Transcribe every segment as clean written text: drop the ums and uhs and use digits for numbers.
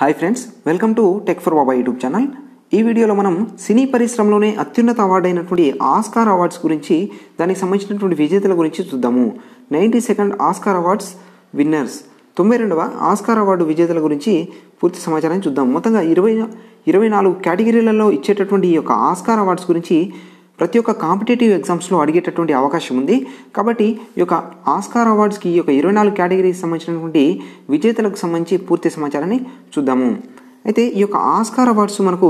Hi friends, welcome to tech for Baba YouTube channel. ఈ వీడియోలో మనం సినీ పరిశ్రమలోనే అత్యున్నత అవార్డు అయినటువంటి ఆస్కార్ అవార్డ్స్ గురించి, దానికి సంబంధించినటువంటి విజేతల గురించి చూద్దాము. 92nd ఆస్కార్ అవార్డ్స్ విన్నర్స్, 92వ ఆస్కార్ అవార్డు విజేతల గురించి పూర్తి సమాచారాన్ని చూద్దాం. మొత్తంగా 24 కేటగిరీలలో ఇచ్చేటటువంటి ఈ యొక్క ఆస్కార్ అవార్డ్స్ గురించి ప్రతి ఒక్క కాంపిటేటివ్ ఎగ్జామ్స్లో అడిగేటటువంటి అవకాశం ఉంది. కాబట్టి ఈ యొక్క ఆస్కార్ అవార్డ్స్కి ఈ యొక్క 24 కేటగిరీకి సంబంధించినటువంటి విజేతలకు సంబంధించి పూర్తి సమాచారాన్ని చూద్దాము. అయితే ఈ యొక్క ఆస్కార్ అవార్డ్స్ మనకు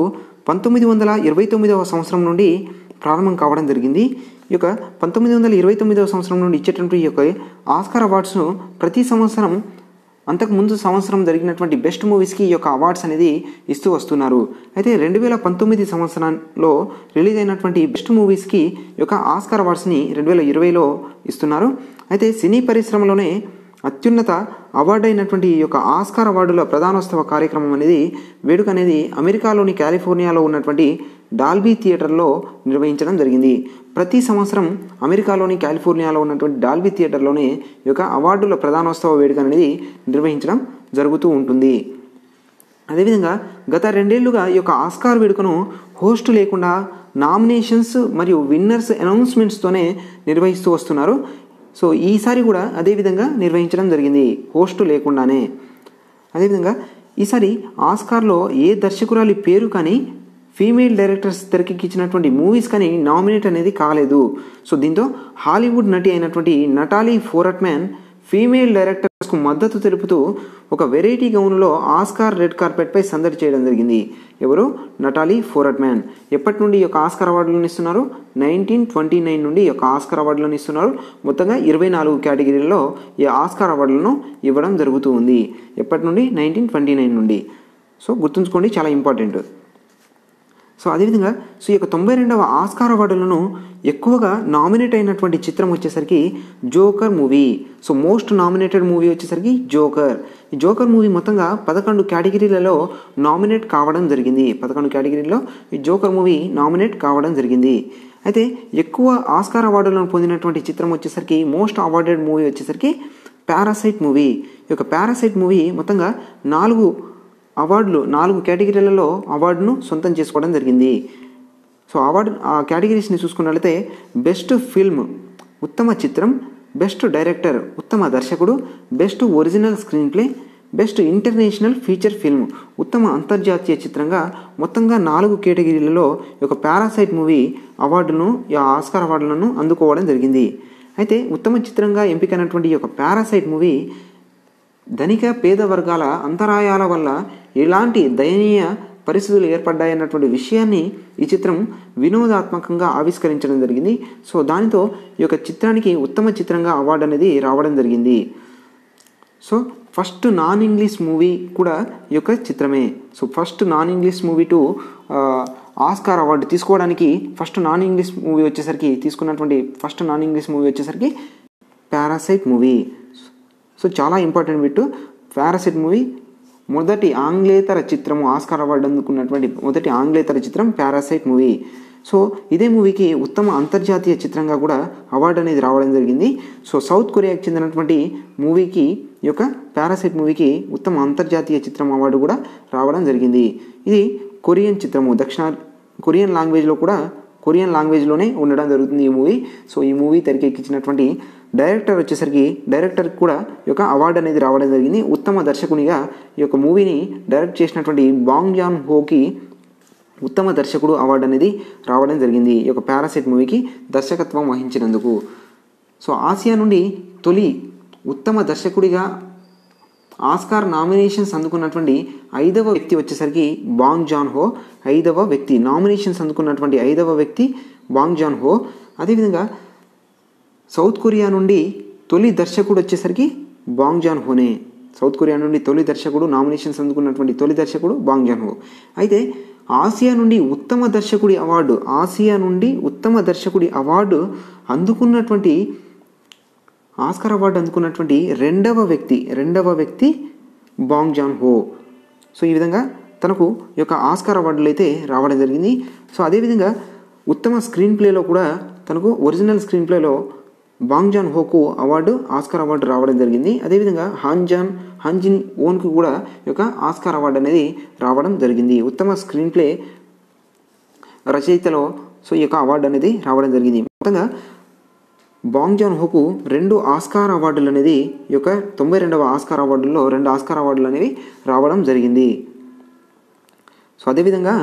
1929వ సంవత్సరం నుండి ప్రారంభం కావడం జరిగింది. ఈ యొక్క 1929వ సంవత్సరం నుండి ఇచ్చేటటువంటి ఈ యొక్క ఆస్కార్ అవార్డ్స్ను ప్రతి సంవత్సరం అంతకు ముందు సంవత్సరం జరిగినటువంటి బెస్ట్ మూవీస్కి ఈ యొక్క అవార్డ్స్ అనేది ఇస్తూ వస్తున్నారు. అయితే 2019 సంవత్సరంలో రిలీజ్ అయినటువంటి బెస్ట్ మూవీస్కి ఈ యొక్క ఆస్కార్ అవార్డ్స్ని 2020లో ఇస్తున్నారు. అయితే సినీ పరిశ్రమలోనే అత్యున్నత అవార్డు అయినటువంటి ఈ యొక్క ఆస్కార్ అవార్డుల ప్రధానోత్సవ కార్యక్రమం అనేది వేడుక అనేది అమెరికాలోని కాలిఫోర్నియాలో ఉన్నటువంటి డాల్బీ థియేటర్లో నిర్వహించడం జరిగింది. ప్రతి సంవత్సరం అమెరికాలోని కాలిఫోర్నియాలో ఉన్నటువంటి డాల్బీ థియేటర్లోనే ఈ యొక్క అవార్డుల ప్రధానోత్సవ వేడుక అనేది నిర్వహించడం జరుగుతూ ఉంటుంది. అదేవిధంగా గత 2 ఏళ్లుగా ఈ యొక్క ఆస్కార్ వేడుకను హోస్ట్ లేకుండా నామినేషన్స్ మరియు విన్నర్స్ అనౌన్స్మెంట్స్తోనే నిర్వహిస్తూ వస్తున్నారు. సో ఈసారి కూడా అదేవిధంగా నిర్వహించడం జరిగింది, హోస్ట్ లేకుండానే. అదేవిధంగా ఈసారి ఆస్కార్లో ఏ దర్శకురాలి పేరు కానీ ఫీమేల్ డైరెక్టర్స్ తెరకెక్కించినటువంటి మూవీస్ కానీ నామినేట్ అనేది కాలేదు. సో దీంతో హాలీవుడ్ నటి అయినటువంటి నటాలీ పోర్ట్మాన్ ఫీమేల్ డైరెక్టర్స్కు మద్దతు తెలుపుతూ ఒక వెరైటీ గౌన్లో ఆస్కార్ రెడ్ కార్పెట్పై సందడి చేయడం జరిగింది. ఎవరు? Natalie Portman. ఎప్పటి నుండి ఈ యొక్క ఆస్కార్ అవార్డులను ఇస్తున్నారు? 1929 నుండి ఈ యొక్క ఆస్కార్ అవార్డులను ఇస్తున్నారు. మొత్తంగా 24 కేటగిరీలలో ఈ ఆస్కార్ అవార్డులను ఇవ్వడం జరుగుతూ ఉంది. ఎప్పటి నుండి? 1929 నుండి. సో గుర్తుంచుకోండి, చాలా ఇంపార్టెంట్. సో అదేవిధంగా ఈ యొక్క 92వ ఆస్కార్ అవార్డులను ఎక్కువగా నామినేట్ అయినటువంటి చిత్రం వచ్చేసరికి Joker movie. So most nominated movie వచ్చేసరికి జోకర్. ఈ జోకర్ మూవీ మొత్తంగా 11 కేటగిరీలలో నామినేట్ కావడం జరిగింది. 11 కేటగిరీలో ఈ జోకర్ మూవీ నామినేట్ కావడం జరిగింది. అయితే ఎక్కువ ఆస్కార్ అవార్డులను పొందినటువంటి చిత్రం వచ్చేసరికి మోస్ట్ అవార్డెడ్ మూవీ వచ్చేసరికి పారాసైట్ మూవీ. ఈ యొక్క పారాసైట్ మూవీ మొత్తంగా 4 కేటగిరీలలో అవార్డును సొంతం చేసుకోవడం జరిగింది. సో ఆ కేటగిరీస్ని చూసుకున్నట్లయితే బెస్ట్ ఫిల్మ్ ఉత్తమ చిత్రం, బెస్ట్ డైరెక్టర్ ఉత్తమ దర్శకుడు, best original screenplay, best international feature film ఉత్తమ అంతర్జాతీయ చిత్రంగా మొత్తంగా 4 కేటగిరీలలో ఈ యొక్క పారాసైట్ మూవీ అవార్డును, ఈ ఆస్కార్ అవార్డులను అందుకోవడం జరిగింది. అయితే ఉత్తమ చిత్రంగా ఎంపికైనటువంటి ఈ యొక్క పారాసైట్ మూవీ ధనిక పేద వర్గాల అంతరాయాల వల్ల ఎలాంటి దయనీయ పరిస్థితులు ఏర్పడ్డాయన్నటువంటి విషయాన్ని ఈ చిత్రం వినోదాత్మకంగా ఆవిష్కరించడం జరిగింది. సో దానితో ఈ యొక్క చిత్రానికి ఉత్తమ చిత్రంగా అవార్డు అనేది రావడం జరిగింది. So first non English movie కూడా ఈ యొక్క చిత్రమే. So first non English movie to Oscar award తీసుకోవడానికి ఫస్ట్ నాన్ ఇంగ్లీష్ మూవీ వచ్చేసరికి పారాసైట్ మూవీ. సో చాలా ఇంపార్టెంట్ బిట్. పారాసైట్ మూవీ మొదటి ఆంగ్లేతర చిత్రము, ఆస్కార్ అవార్డు అందుకున్నటువంటి మొదటి ఆంగ్లేతర చిత్రం పారాసైట్ మూవీ. సో ఇదే మూవీకి ఉత్తమ అంతర్జాతీయ చిత్రంగా కూడా అవార్డు అనేది రావడం జరిగింది. సో సౌత్ కొరియాకి చెందినటువంటి మూవీకి ఈ యొక్క పారాసైట్ మూవీకి ఉత్తమ అంతర్జాతీయ చిత్రం అవార్డు కూడా రావడం జరిగింది. ఇది కొరియన్ చిత్రము, కొరియన్ లాంగ్వేజ్లోనే ఉండడం జరుగుతుంది ఈ మూవీ. సో ఈ మూవీ తెరకెక్కించినటువంటి డైరెక్టర్ కూడా ఈ యొక్క అవార్డు అనేది రావడం జరిగింది. ఉత్తమ దర్శకునిగా ఈ యొక్క మూవీని డైరెక్ట్ చేసినటువంటి బాంగ్ జాన్ హోకి ఉత్తమ దర్శకుడు అవార్డు అనేది రావడం జరిగింది ఈ యొక్క పారాసైట్ మూవీకి దర్శకత్వం వహించినందుకు. సో ఆసియా నుండి తొలి ఉత్తమ దర్శకుడిగా ఆస్కార్ నామినేషన్స్ అందుకున్నటువంటి 5వ వ్యక్తి వచ్చేసరికి బాంగ్ జాన్ హో. 5వ వ్యక్తి నామినేషన్స్ అందుకున్నటువంటి 5వ వ్యక్తి బాంగ్ జాన్ హో. అదేవిధంగా సౌత్ కొరియా నుండి తొలి దర్శకుడు వచ్చేసరికి బాంగ్ జాన్ హోనే. సౌత్ కొరియా నుండి తొలి దర్శకుడు, నామినేషన్స్ అందుకున్నటువంటి తొలి దర్శకుడు బాంగ్ జాన్ హో. అయితే ఆసియా నుండి ఉత్తమ దర్శకుడి అవార్డు అందుకున్నటువంటి ఆస్కార్ అవార్డు అందుకున్నటువంటి రెండవ వ్యక్తి బాంగ్ జాన్ హో. సో ఈ విధంగా తనకు ఈ యొక్క ఆస్కార్ అవార్డులు అయితే రావడం జరిగింది. సో అదేవిధంగా ఉత్తమ స్క్రీన్ ప్లేలో కూడా తనకు ఒరిజినల్ స్క్రీన్ ప్లేలో బాంగ్ జాన్ హోకు ఆస్కార్ అవార్డు రావడం జరిగింది. అదేవిధంగా హాంజిన్ ఓన్కు కూడా ఈ యొక్క ఆస్కార్ అవార్డు అనేది రావడం జరిగింది. ఉత్తమ స్క్రీన్ ప్లే రచయితలో సో ఈ యొక్క అవార్డు అనేది రావడం జరిగింది. మొత్తంగా బాంగ్ జాన్ హోకు 2 ఆస్కార్ అవార్డులు అనేది ఈ యొక్క 92వ ఆస్కార్ అవార్డుల్లో 2 ఆస్కార్ అవార్డులు అనేవి రావడం జరిగింది. సో అదేవిధంగా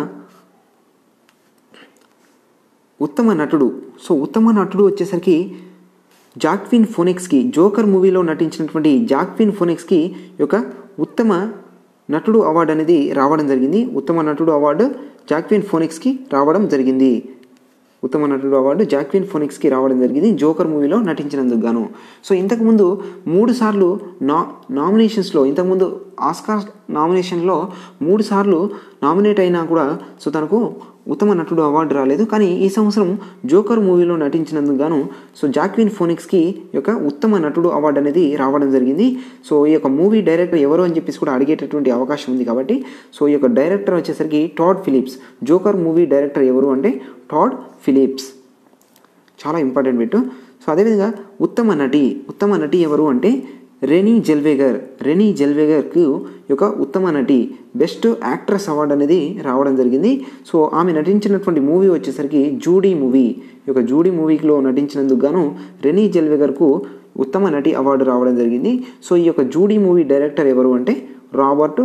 ఉత్తమ నటుడు వచ్చేసరికి జాక్విన్ ఫోనిక్స్కి జోకర్ మూవీలో నటించినటువంటి జాక్విన్ ఫోనిక్స్కి ఈ యొక్క ఉత్తమ నటుడు అవార్డు అనేది రావడం జరిగింది. ఉత్తమ నటుడు అవార్డు జాక్విన్ ఫోనిక్స్కి రావడం జరిగింది. ఉత్తమ నటుడు అవార్డు జాక్విన్ ఫోనిక్స్కి రావడం జరిగింది జోకర్ మూవీలో నటించినందుకు గాను. సో ఇంతకుముందు 3 సార్లు నామినేషన్స్లో ఇంతకుముందు ఆస్కార్ నామినేషన్లో 3 సార్లు నామినేట్ అయినా కూడా సో తనకు ఉత్తమ నటుడు అవార్డు రాలేదు. కానీ ఈ సంవత్సరం జోకర్ మూవీలో నటించినందుకు గాను సో జాక్విన్ ఫోనిక్స్కి ఈ యొక్క ఉత్తమ నటుడు అవార్డు అనేది రావడం జరిగింది. సో ఈ యొక్క మూవీ డైరెక్టర్ ఎవరు అని చెప్పేసి కూడా అడిగేటటువంటి అవకాశం ఉంది కాబట్టి సో ఈ యొక్క డైరెక్టర్ వచ్చేసరికి Todd Phillips. Joker movie director ఎవరు అంటే టాడ్ ఫిలిప్స్. చాలా ఇంపార్టెంట్ బిట్. సో అదేవిధంగా ఉత్తమ నటి ఎవరు అంటే రెనీ జెల్వేగర్కు యొక్క ఉత్తమ నటి బెస్ట్ యాక్ట్రెస్ అవార్డు అనేది రావడం జరిగింది. సో ఆమె నటించినటువంటి మూవీ వచ్చేసరికి జూడీ మూవీ. ఈ యొక్క జూడీ మూవీలో నటించినందుకు గాను రెనీ జెల్వేగర్కు ఉత్తమ నటి అవార్డు రావడం జరిగింది. సో ఈ యొక్క జూడీ మూవీ డైరెక్టర్ ఎవరు అంటే రాబర్ట్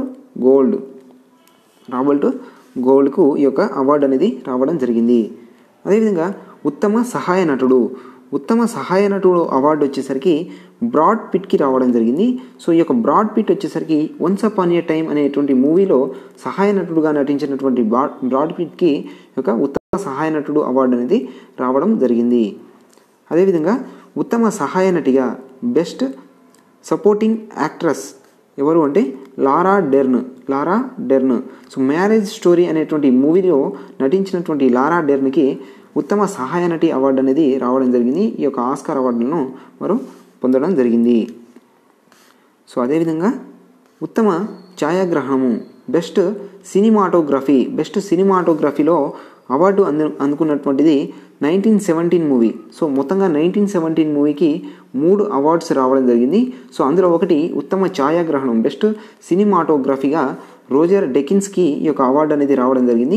గోల్డ్కు ఈ యొక్క అవార్డు అనేది రావడం జరిగింది. అదేవిధంగా ఉత్తమ సహాయ నటుడు అవార్డు వచ్చేసరికి బ్రాడ్ పిట్కి రావడం జరిగింది. సో ఈ యొక్క బ్రాడ్ పిట్ వచ్చేసరికి వన్స్ అపాన్ ఏ టైమ్ అనేటువంటి మూవీలో సహాయ నటుడుగా నటించినటువంటి బ్రాడ్ పిట్కి యొక్క ఉత్తమ సహాయ నటుడు అవార్డు అనేది రావడం జరిగింది. అదేవిధంగా ఉత్తమ సహాయ నటిగా బెస్ట్ సపోర్టింగ్ యాక్ట్రెస్ ఎవరు అంటే Laura Dern. So marriage story అనేటువంటి మూవీలో నటించినటువంటి లారా డెర్న్కి ఉత్తమ సహాయ నటి అవార్డు అనేది రావడం జరిగింది. ఈ యొక్క ఆస్కార్ అవార్డులను వారు పొందడం జరిగింది. సో అదేవిధంగా ఉత్తమ ఛాయాగ్రహణము బెస్ట్ సినిమాటోగ్రఫీలో అవార్డు అందుకున్నటువంటిది 1917 మూవీ. సో మొత్తంగా 1917 మూవీకి 3 అవార్డ్స్ రావడం జరిగింది. సో అందులో ఒకటి ఉత్తమ ఛాయాగ్రహణం బెస్ట్ సినిమాటోగ్రఫీగా రోజర్ డెకిన్స్కి ఈ యొక్క అవార్డు అనేది రావడం జరిగింది.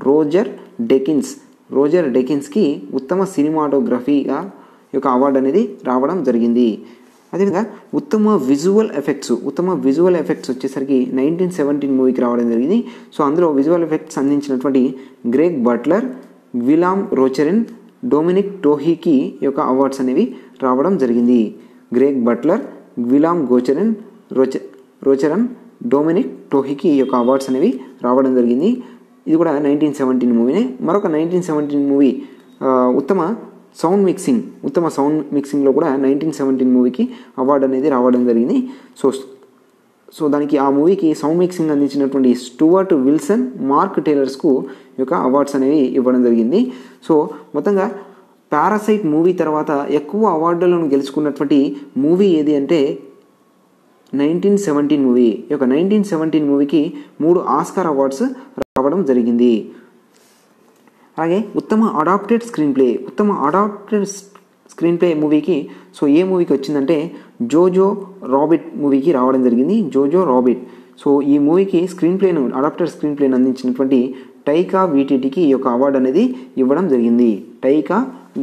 రోజర్ డెకిన్స్కి ఉత్తమ సినిమాటోగ్రఫీగా ఈ యొక్క అవార్డు అనేది రావడం జరిగింది. అదేవిధంగా ఉత్తమ విజువల్ ఎఫెక్ట్స్ వచ్చేసరికి 1917 మూవీకి రావడం జరిగింది. సో అందులో విజువల్ ఎఫెక్ట్స్ అందించినటువంటి Greg Butler, Guillaume Rocheron, Dominic టోహీకి ఈ యొక్క అవార్డ్స్ అనేవి రావడం జరిగింది. Greg Butler, Guillaume Rocheron, Dominic టోహీకి ఈ యొక్క అవార్డ్స్ అనేవి రావడం జరిగింది. ఇది కూడా 1917 మూవీనే. మరొక 1917 మూవీ ఉత్తమ సౌండ్ మిక్సింగ్లో కూడా 1917 మూవీకి అవార్డు అనేది రావడం జరిగింది. సో దానికి ఆ మూవీకి సౌండ్ మిక్సింగ్ అందించినటువంటి స్టూవర్ట్ విల్సన్, మార్క్ టేలర్స్కు ఈ యొక్క అవార్డ్స్ అనేవి ఇవ్వడం జరిగింది. సో మొత్తంగా పారాసైట్ మూవీ తర్వాత ఎక్కువ అవార్డులను గెలుచుకున్నటువంటి మూవీ ఏది అంటే 1917 మూవీ. ఈ యొక్క 1917 మూవీకి 3 ఆస్కార్ అవార్డ్స్ రావడం జరిగింది. అలాగే ఉత్తమ అడాప్టెడ్ స్క్రీన్ ప్లే మూవీకి సో ఏ మూవీకి వచ్చిందంటే జోజో రాబిట్ మూవీకి రావడం జరిగింది. జోజో రాబిట్. సో ఈ మూవీకి అడాప్టెడ్ స్క్రీన్ ప్లేను అందించినటువంటి టైకా వీటీటీకి ఈ యొక్క అవార్డు అనేది ఇవ్వడం జరిగింది. టైకా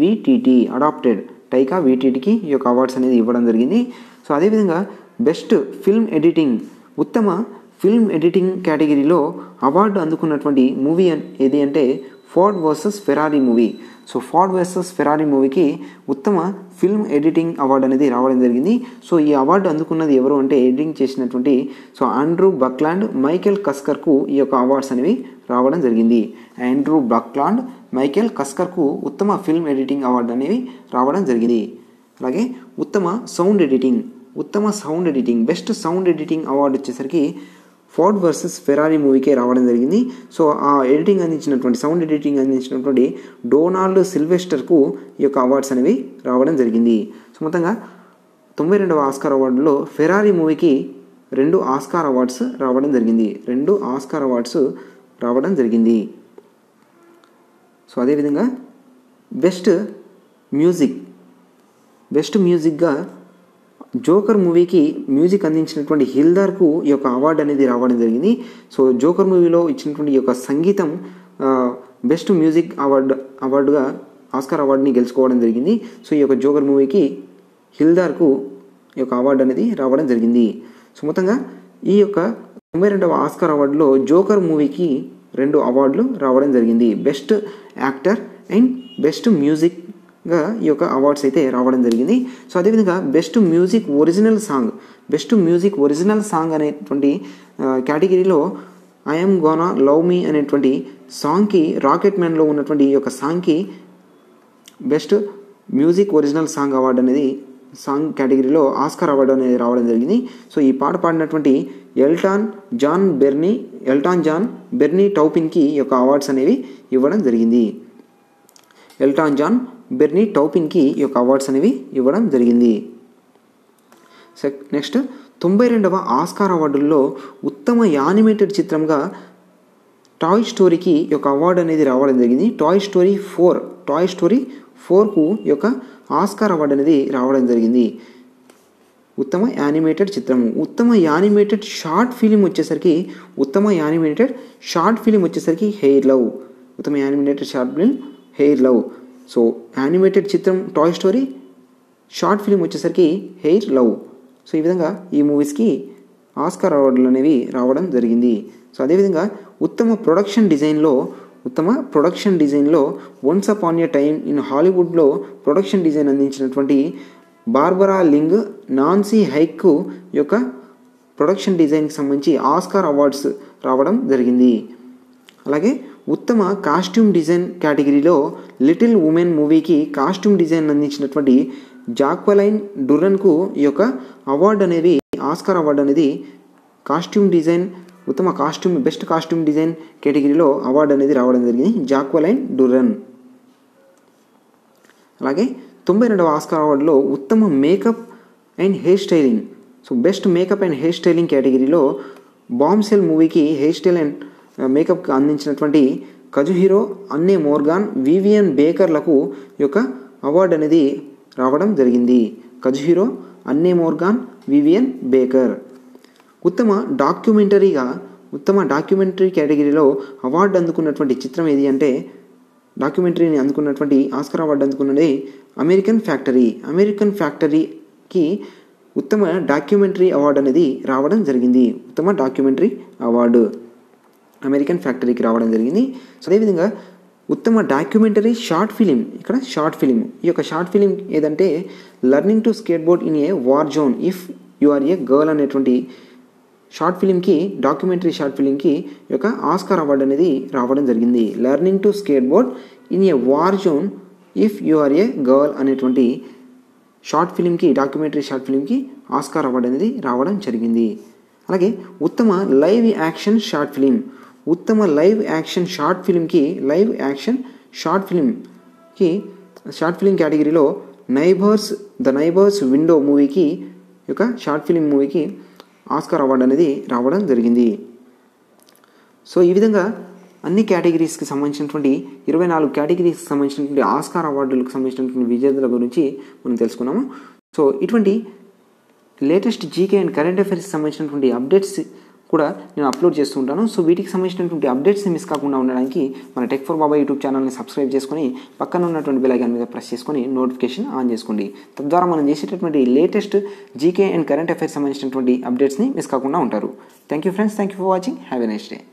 వీటీటీకి ఈ యొక్క అవార్డ్స్ అనేది ఇవ్వడం జరిగింది. సో అదేవిధంగా బెస్ట్ ఫిల్మ్ ఎడిటింగ్ ఉత్తమ ఫిల్మ్ ఎడిటింగ్ కేటగిరీలో అవార్డు అందుకున్నటువంటి మూవీ ఏది అంటే Ford versus Ferrari movie. So Ford versus Ferrari మూవీకి ఉత్తమ ఫిల్మ్ ఎడిటింగ్ అవార్డు అనేది రావడం జరిగింది. సో ఈ అవార్డు అందుకున్నది ఎవరు అంటే ఎడిటింగ్ చేసినటువంటి సో ఆండ్రూ బక్లాండ్, మైకేల్ కస్కర్కు ఈ యొక్క అవార్డ్స్ అనేవి రావడం జరిగింది. ఆండ్రూ బక్లాండ్, మైకేల్ కస్కర్కు ఉత్తమ ఫిల్మ్ ఎడిటింగ్ అవార్డు అనేవి రావడం జరిగింది. అలాగే ఉత్తమ sound editing best sound editing award వచ్చేసరికి ఫోర్డ్ వర్సెస్ ఫెరారీ మూవీకే రావడం జరిగింది. సో ఆ సౌండ్ ఎడిటింగ్ అందించినటువంటి డొనాల్డ్ సిల్వెస్టర్కు ఈ యొక్క అవార్డ్స్ అనేవి రావడం జరిగింది. సో మొత్తంగా 92వ ఆస్కార్ అవార్డులో ఫెరారీ మూవీకి 2 ఆస్కార్ అవార్డ్స్ రావడం జరిగింది. సో అదేవిధంగా బెస్ట్ బెస్ట్ మ్యూజిక్గా జోకర్ మూవీకి మ్యూజిక్ అందించినటువంటి హిల్దార్కు ఈ యొక్క అవార్డు అనేది రావడం జరిగింది. సో జోకర్ మూవీలో ఇచ్చినటువంటి ఈ యొక్క సంగీతం బెస్ట్ మ్యూజిక్ అవార్డుగా ఆస్కార్ అవార్డుని గెలుచుకోవడం జరిగింది. సో ఈ యొక్క జోకర్ మూవీకి హిల్దార్కు ఈ యొక్క అవార్డు అనేది రావడం జరిగింది. సో మొత్తంగా ఈ యొక్క 92వ ఆస్కార్ అవార్డులో జోకర్ మూవీకి 2 అవార్డులు రావడం జరిగింది. బెస్ట్ యాక్టర్ అండ్ బెస్ట్ మ్యూజిక్గా ఈ యొక్క అవార్డ్స్ అయితే రావడం జరిగింది. సో అదేవిధంగా బెస్ట్ మ్యూజిక్ ఒరిజినల్ సాంగ్ అనేటువంటి కేటగిరీలో ఐఎమ్ గోనా లవ్ మీ అనేటువంటి సాంగ్కి రాకెట్ మ్యాన్లో ఉన్నటువంటి ఈ యొక్క సాంగ్కి best music original song award అనేది సాంగ్ కేటగిరీలో ఆస్కార్ అవార్డు అనేది రావడం జరిగింది. సో ఈ పాట పాడినటువంటి ఎల్టాన్ జాన్ బెర్నీ టౌపిన్కి ఈ యొక్క అవార్డ్స్ అనేవి ఇవ్వడం జరిగింది. ఎల్టాన్ జాన్ బెర్నీ టౌపిన్కి ఈ యొక్క అవార్డ్స్ అనేవి ఇవ్వడం జరిగింది. నెక్స్ట్ 92వ ఆస్కార్ అవార్డుల్లో ఉత్తమ యానిమేటెడ్ చిత్రంగా టాయ్ స్టోరీకి ఈ యొక్క అవార్డు అనేది రావడం జరిగింది. టాయ్ స్టోరీ 4కు ఈ యొక్క ఆస్కార్ అవార్డు అనేది రావడం జరిగింది. ఉత్తమ యానిమేటెడ్ చిత్రము. ఉత్తమ యానిమేటెడ్ షార్ట్ ఫిలిం వచ్చేసరికి హెయిర్ లవ్. ఉత్తమ animated short film Hair Love. So animated చిత్రం టాయ్ స్టోరీ, షార్ట్ ఫిలిం వచ్చేసరికి హెయిర్ లవ్. సో ఈ విధంగా ఈ మూవీస్కి ఆస్కార్ అవార్డులు అనేవి రావడం జరిగింది. సో అదేవిధంగా ఉత్తమ ప్రొడక్షన్ డిజైన్లో once upon a time in హాలీవుడ్లో ప్రొడక్షన్ డిజైన్ అందించినటువంటి బార్బరా లింగ్, నాన్సీ హైక్ యొక్క ప్రొడక్షన్ డిజైన్కి సంబంధించి ఆస్కార్ అవార్డ్స్ రావడం జరిగింది. అలాగే ఉత్తమ కాస్ట్యూమ్ డిజైన్ కేటగిరీలో లిటిల్ ఉమెన్ మూవీకి కాస్ట్యూమ్ డిజైన్ అందించినటువంటి జాక్వెలైన్ డురన్కు ఈ యొక్క అవార్డు అనేది ఆస్కార్ అవార్డు అనేది బెస్ట్ కాస్ట్యూమ్ డిజైన్ కేటగిరీలో అవార్డు అనేది రావడం జరిగింది. Jacqueline Durran. అలాగే 92వ ఆస్కార్ అవార్డులో ఉత్తమ makeup and hair styling. So best makeup and hair styling కేటగిరీలో బాంబ్సెల్ మూవీకి హెయిర్ స్టైల్ అండ్ మేకప్ అందించినటువంటి కజుహిరో, అన్నే మోర్గాన్, వివియన్ బేకర్లకు ఈ యొక్క అవార్డు అనేది రావడం జరిగింది. Kazuhiro, Anne Morgan, Vivian Baker. ఉత్తమ డాక్యుమెంటరీ కేటగిరీలో అవార్డు అందుకున్నటువంటి చిత్రం ఏది అంటే డాక్యుమెంటరీని అందుకున్నటువంటి ఆస్కార్ అవార్డు అందుకున్నది అమెరికన్ ఫ్యాక్టరీకి ఉత్తమ డాక్యుమెంటరీ అవార్డు అనేది రావడం జరిగింది. ఉత్తమ డాక్యుమెంటరీ అవార్డు అమెరికన్ ఫ్యాక్టరీకి రావడం జరిగింది. సో అదేవిధంగా ఉత్తమ డాక్యుమెంటరీ షార్ట్ ఫిలిం. ఇక్కడ షార్ట్ ఫిలిం, ఈ యొక్క షార్ట్ ఫిలిం ఏదంటే learning to skateboard in a war zone if you are a girl అనేటువంటి షార్ట్ ఫిలింకి, డాక్యుమెంటరీ షార్ట్ ఫిలింకి ఈ యొక్క ఆస్కార్ అవార్డు అనేది రావడం జరిగింది. Learning to skateboard in a war zone if you are a girl అనేటువంటి short ఫిలింకి, డాక్యుమెంటరీ షార్ట్ ఫిలింకి ఆస్కార్ అవార్డు అనేది రావడం జరిగింది. అలాగే ఉత్తమ లైవ్ యాక్షన్ షార్ట్ ఫిలిం. ఉత్తమ లైవ్ యాక్షన్ షార్ట్ ఫిలిం కేటగిరీలో ద నైబర్స్ విండో మూవీకి ఈ యొక్క షార్ట్ ఫిలిం మూవీకి ఆస్కార్ అవార్డు అనేది రావడం జరిగింది. సో ఈ విధంగా అన్ని కేటగిరీస్కి సంబంధించినటువంటి 24 కేటగిరీస్కి సంబంధించినటువంటి ఆస్కార్ అవార్డులకు సంబంధించినటువంటి విజేతల గురించి మనం తెలుసుకున్నాము. సో ఇటువంటి లేటెస్ట్ జీకే అండ్ కరెంట్ అఫైర్స్కి సంబంధించినటువంటి అప్డేట్స్ కూడా నేను అప్లోడ్ చేస్తూ ఉంటాను. సో వీటికి సంబంధించినటువంటి అప్డేట్స్ని మిస్ కాకుండా ఉండడానికి మన టెక్ ఫర్ బాబా యూట్యూబ్ ఛానల్ని సబ్స్క్రైబ్ చేసుకొని పక్కన ఉన్నటువంటి బెల్ ఐకాన్ మీద ప్రెస్ చేసుకొని నోటిఫికేషన్ ఆన్ చేసుకోండి. తద్వారా మనం చేసేటటువంటి latest GK and current affairs సంబంధించినటువంటి అప్డేట్స్ని మిస్ కాకుండా ఉంటారు. Thank you friends. Thank you for watching. Have a nice day.